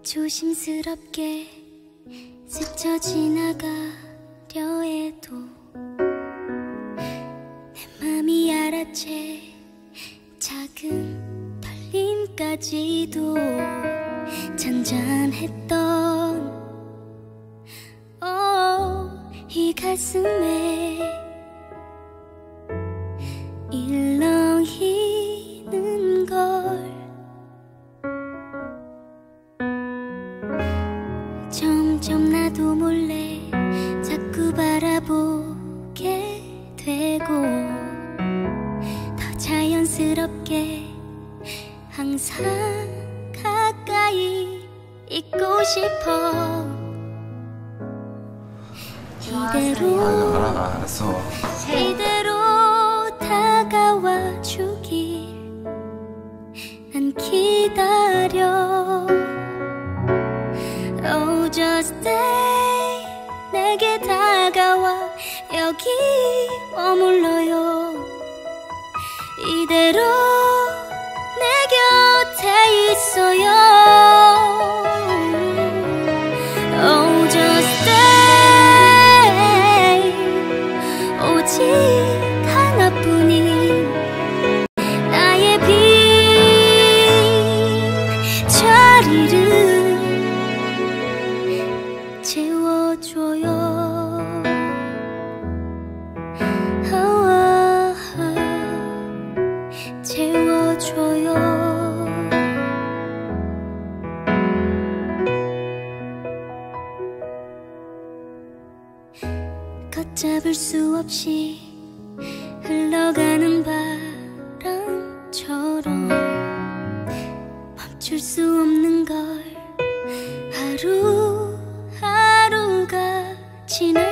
조심스럽게 스쳐 지나가려 해도 내 맘이 알아채 작은 떨림까지도 잔잔했던 이 가슴에 일렁이는 걸 점점 나도 몰래 자꾸 바라보게 되고 더 자연스럽게 항상 가까이 있고 싶어. 알았어. 이대로 다가와 주길 난 기다려. Oh just stay 내게 다가와 여기 머물러요. 이대로 내 곁에 있어요. Oh just stay 오직 하나뿐인 나의 빈 자리를 채워줘요. 채워줘요. 걷잡을 수 없이 흘러가는 바람처럼 멈출 수 없는 걸 하루하루가 지나